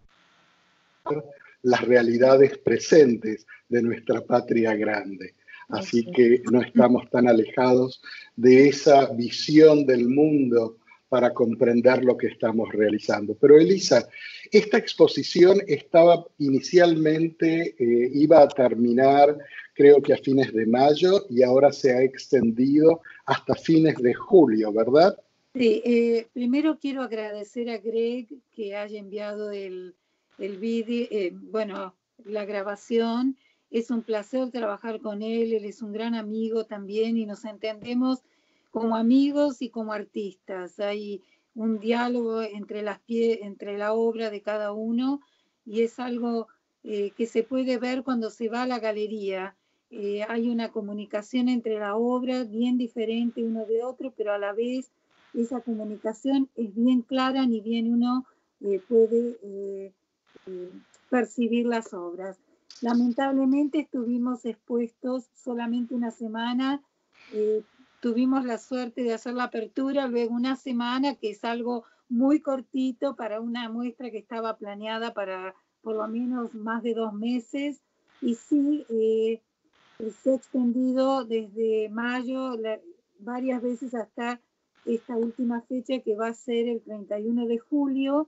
las realidades presentes de nuestra patria grande. Así que no estamos tan alejados de esa visión del mundo para comprender lo que estamos realizando. Pero Elisa, esta exposición estaba inicialmente, eh, iba a terminar creo que a fines de mayo y ahora se ha extendido hasta fines de julio, ¿verdad? Sí, eh, primero quiero agradecer a Greg que haya enviado el, el vídeo, eh, bueno, la grabación. Es un placer trabajar con él, él es un gran amigo también y nos entendemos como amigos y como artistas. Hay un diálogo entre, las pie, entre la obra de cada uno y es algo eh, que se puede ver cuando se va a la galería. Eh, hay una comunicación entre la obra bien diferente uno de otro, pero a la vez esa comunicación es bien clara, ni bien uno eh, puede eh, eh, percibir las obras. Lamentablemente estuvimos expuestos solamente una semana, eh, tuvimos la suerte de hacer la apertura, luego una semana, que es algo muy cortito para una muestra que estaba planeada para por lo menos más de dos meses, y sí, eh, se ha extendido desde mayo, la, varias veces hasta esta última fecha que va a ser el treinta y uno de julio.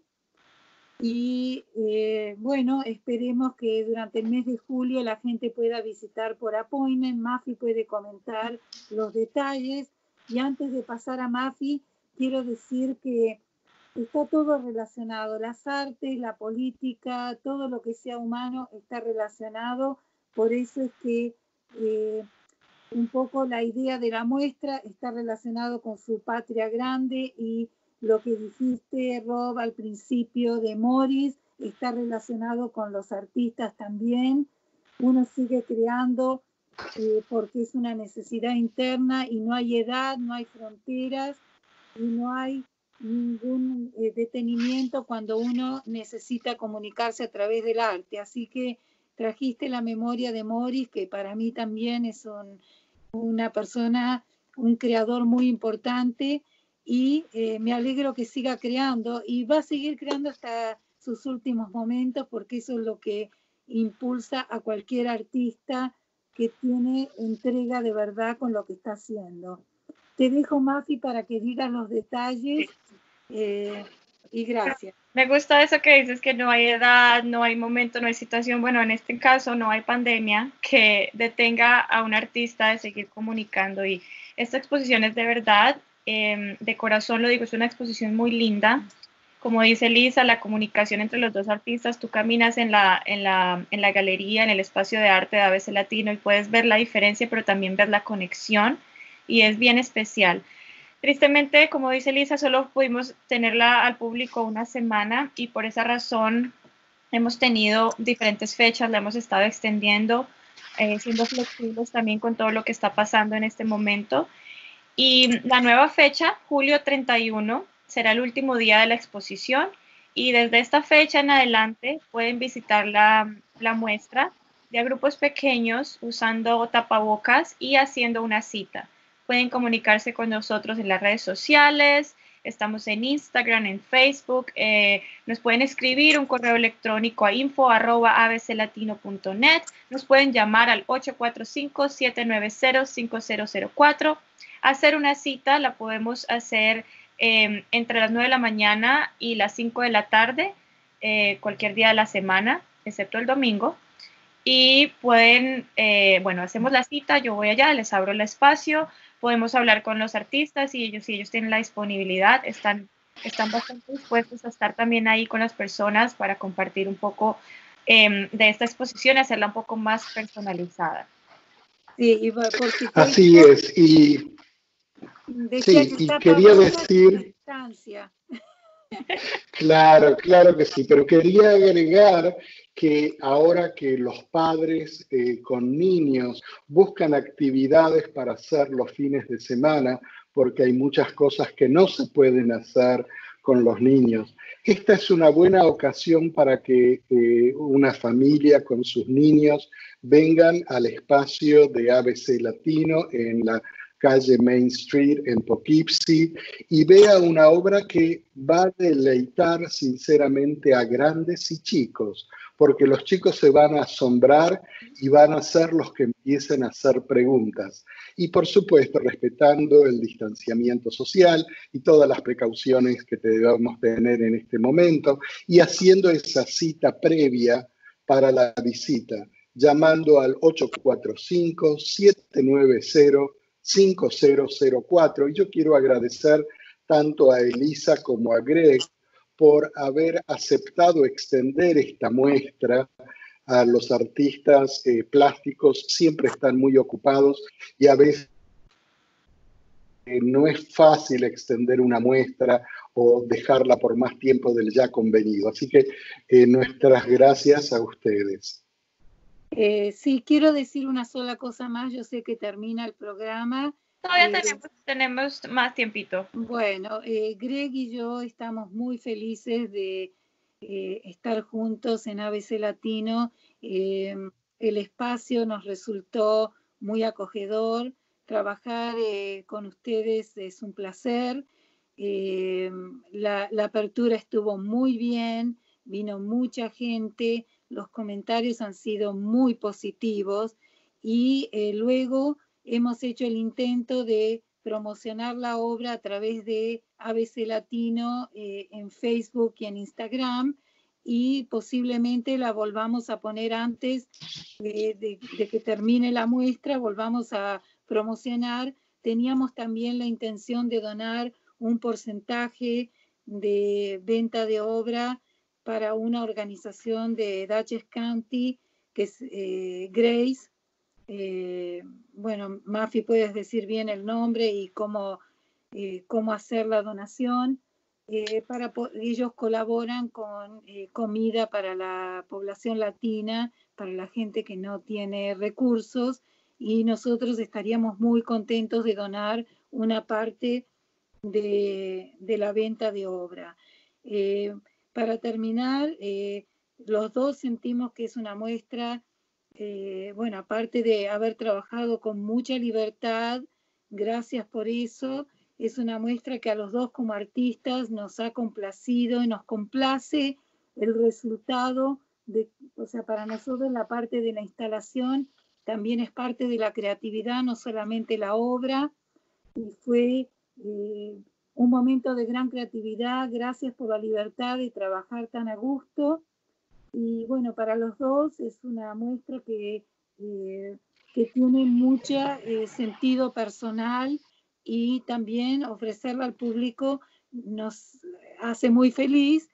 Y eh, bueno, esperemos que durante el mes de julio la gente pueda visitar por appointment. Mafi puede comentar los detalles. Y antes de pasar a Mafi, quiero decir que está todo relacionado. Las artes, la política, todo lo que sea humano está relacionado. Por eso es que eh, un poco la idea de la muestra está relacionado con su patria grande, y lo que dijiste, Rob, al principio de Morris, está relacionado con los artistas también. Uno sigue creando eh, porque es una necesidad interna y no hay edad, no hay fronteras y no hay ningún eh, detenimiento cuando uno necesita comunicarse a través del arte. Así que trajiste la memoria de Morris, que para mí también es un, una persona, un creador muy importante, y eh, me alegro que siga creando y va a seguir creando hasta sus últimos momentos, porque eso es lo que impulsa a cualquier artista que tiene entrega de verdad con lo que está haciendo. Te dejo, Mafi, para que digas los detalles eh, y gracias. Me gusta eso que dices, que no hay edad, no hay momento, no hay situación, bueno, en este caso no hay pandemia que detenga a un artista de seguir comunicando, y esta exposición es de verdad, eh, de corazón lo digo, es una exposición muy linda. Como dice Lisa, la comunicación entre los dos artistas, tú caminas en la, en la, en la galería, en el espacio de arte de A B C Latino, y puedes ver la diferencia, pero también ver la conexión, y es bien especial. Tristemente, como dice Lisa, solo pudimos tenerla al público una semana, y por esa razón hemos tenido diferentes fechas, la hemos estado extendiendo, eh, siendo flexibles también con todo lo que está pasando en este momento. Y la nueva fecha, julio treinta y uno, será el último día de la exposición, y desde esta fecha en adelante pueden visitar la, la muestra de a grupos pequeños usando tapabocas y haciendo una cita. Pueden comunicarse con nosotros en las redes sociales, estamos en Instagram, en Facebook, eh, nos pueden escribir un correo electrónico a info arroba abclatino punto net, nos pueden llamar al ocho cuatro cinco, siete nueve cero, cinco cero cero cuatro. Hacer una cita la podemos hacer eh, entre las nueve de la mañana y las cinco de la tarde, eh, cualquier día de la semana, excepto el domingo. Y pueden, eh, bueno, hacemos la cita, yo voy allá, les abro el espacio, podemos hablar con los artistas, y ellos, si ellos tienen la disponibilidad, están, están bastante dispuestos a estar también ahí con las personas para compartir un poco eh, de esta exposición y hacerla un poco más personalizada. Sí, y porque así es, y, sí, y quería decir... Claro, claro que sí, pero quería agregar que ahora que los padres eh, con niños buscan actividades para hacer los fines de semana, porque hay muchas cosas que no se pueden hacer con los niños, esta es una buena ocasión para que eh, una familia con sus niños vengan al espacio de A B C Latino en la calle Main Street en Poughkeepsie, y vea una obra que va a deleitar sinceramente a grandes y chicos, porque los chicos se van a asombrar y van a ser los que empiecen a hacer preguntas. Y por supuesto, respetando el distanciamiento social y todas las precauciones que debemos tener en este momento, y haciendo esa cita previa para la visita, llamando al ocho cuatro cinco, siete nueve cero, cinco cero cero cuatro. Y yo quiero agradecer tanto a Elisa como a Greg por haber aceptado extender esta muestra a los artistas eh, plásticos. Siempre están muy ocupados y a veces eh, no es fácil extender una muestra o dejarla por más tiempo del ya convenido. Así que eh, nuestras gracias a ustedes. Eh, sí, quiero decir una sola cosa más. Yo sé que termina el programa. Todavía eh, tenemos, tenemos más tiempito. Bueno, eh, Greg y yo estamos muy felices de eh, estar juntos en A B C Latino. Eh, el espacio nos resultó muy acogedor. Trabajar eh, con ustedes es un placer. Eh, la, la apertura estuvo muy bien, vino mucha gente. Los comentarios han sido muy positivos, y eh, luego hemos hecho el intento de promocionar la obra a través de A B C Latino eh, en Facebook y en Instagram, y posiblemente la volvamos a poner antes de, de, de que termine la muestra, volvamos a promocionar. Teníamos también la intención de donar un porcentaje de venta de obra para una organización de Dutchess County, que es eh, Grace. Eh, bueno, Mafi, puedes decir bien el nombre y cómo, eh, cómo hacer la donación. Eh, para ellos colaboran con eh, comida para la población latina, para la gente que no tiene recursos, y nosotros estaríamos muy contentos de donar una parte de, de la venta de obra. Eh, para terminar, eh, los dos sentimos que es una muestra, eh, bueno, aparte de haber trabajado con mucha libertad, gracias por eso. Es una muestra que a los dos como artistas nos ha complacido y nos complace el resultado. De, o sea, para nosotros la parte de la instalación también es parte de la creatividad, no solamente la obra. Y fue eh, un momento de gran creatividad. Gracias por la libertad de trabajar tan a gusto. Y bueno, para los dos es una muestra que, eh, que tiene mucho eh, sentido personal, y también ofrecerla al público nos hace muy feliz,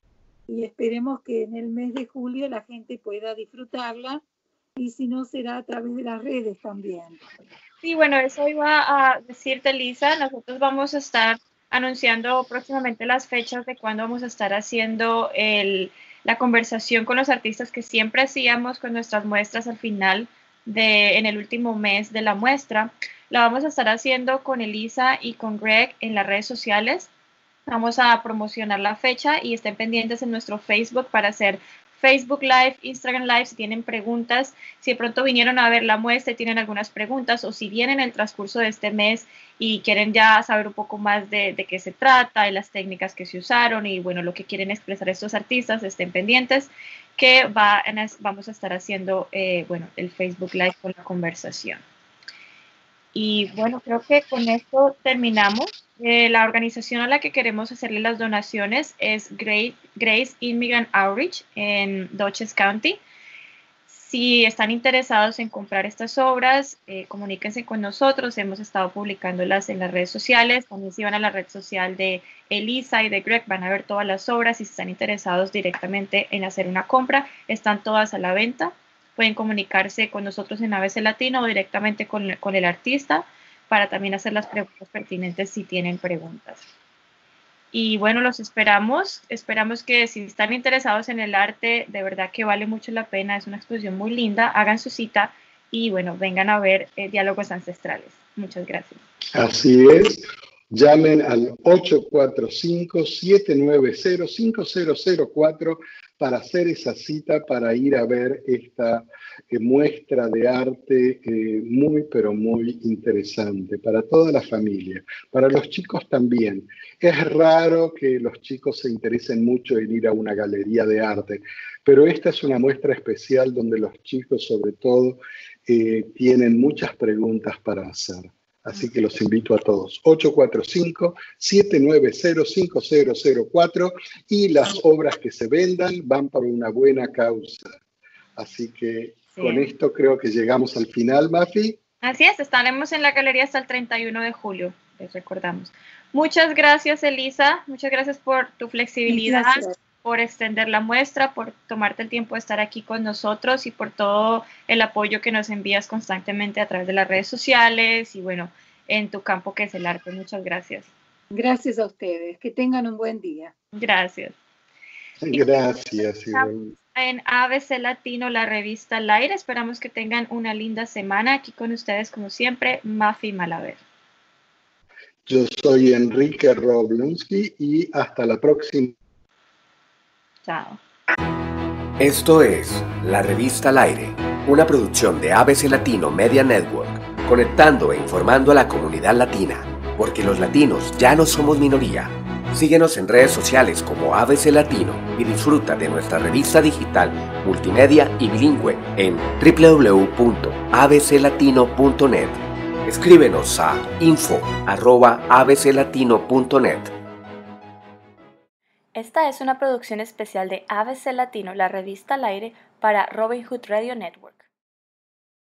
y esperemos que en el mes de julio la gente pueda disfrutarla, y si no será a través de las redes también. Sí, bueno, eso iba a decirte, Lisa. Nosotros vamos a estar anunciando próximamente las fechas de cuándo vamos a estar haciendo el, la conversación con los artistas que siempre hacíamos con nuestras muestras al final de, en el último mes de la muestra. La vamos a estar haciendo con Elisa y con Greg en las redes sociales. Vamos a promocionar la fecha y estén pendientes en nuestro Facebook para hacer Facebook Live, Instagram Live, si tienen preguntas, si de pronto vinieron a ver la muestra y tienen algunas preguntas, o si vienen en el transcurso de este mes y quieren ya saber un poco más de, de qué se trata, de las técnicas que se usaron y bueno, lo que quieren expresar estos artistas, estén pendientes que va, vamos a estar haciendo eh, bueno, el Facebook Live con la conversación. Y bueno, creo que con esto terminamos. Eh, la organización a la que queremos hacerle las donaciones es Grace, Grace Immigrant Outreach en Dutchess County. Si están interesados en comprar estas obras, eh, comuníquense con nosotros. Hemos estado publicándolas en las redes sociales. También si van a la red social de Elisa y de Greg van a ver todas las obras. Si están interesados directamente en hacer una compra, están todas a la venta. Pueden comunicarse con nosotros en A B C Latino o directamente con, con el artista para también hacer las preguntas pertinentes si tienen preguntas. Y bueno, los esperamos. Esperamos que si están interesados en el arte, de verdad que vale mucho la pena. Es una exposición muy linda. Hagan su cita y bueno, vengan a ver eh, Diálogos Ancestrales. Muchas gracias. Así es. Llamen al ocho cuatro cinco, siete nueve cero, cinco cero cero cuatro para hacer esa cita, para ir a ver esta eh, muestra de arte eh, muy, pero muy interesante para toda la familia, para los chicos también. Es raro que los chicos se interesen mucho en ir a una galería de arte, pero esta es una muestra especial donde los chicos, sobre todo, eh, tienen muchas preguntas para hacer. Así que los invito a todos. ocho cuatro cinco, siete nueve cero, cinco cero cero cuatro y las obras que se vendan van para una buena causa. Así que sí, con esto creo que llegamos al final, Mafi. Así es, estaremos en la galería hasta el treinta y uno de julio, les recordamos. Muchas gracias, Elisa. Muchas gracias por tu flexibilidad, gracias, por extender la muestra, por tomarte el tiempo de estar aquí con nosotros y por todo el apoyo que nos envías constantemente a través de las redes sociales y bueno, en tu campo que es el arte. Muchas gracias. Gracias a ustedes. Que tengan un buen día. Gracias. Gracias. En A B C Latino, la revista Aire. Esperamos que tengan una linda semana. Aquí con ustedes, como siempre, Mafi Malaver. Yo soy Enrique Roblonsky y hasta la próxima. Chao. Esto es la revista Aire, una producción de A B C Latino Media Network, conectando e informando a la comunidad latina, porque los latinos ya no somos minoría. Síguenos en redes sociales como A B C Latino y disfruta de nuestra revista digital, multimedia y bilingüe en w w w punto a b c latino punto net. Escríbenos a info arroba abclatino punto net. Esta es una producción especial de A B C Latino, la revista al aire, para Robin Hood Radio Network.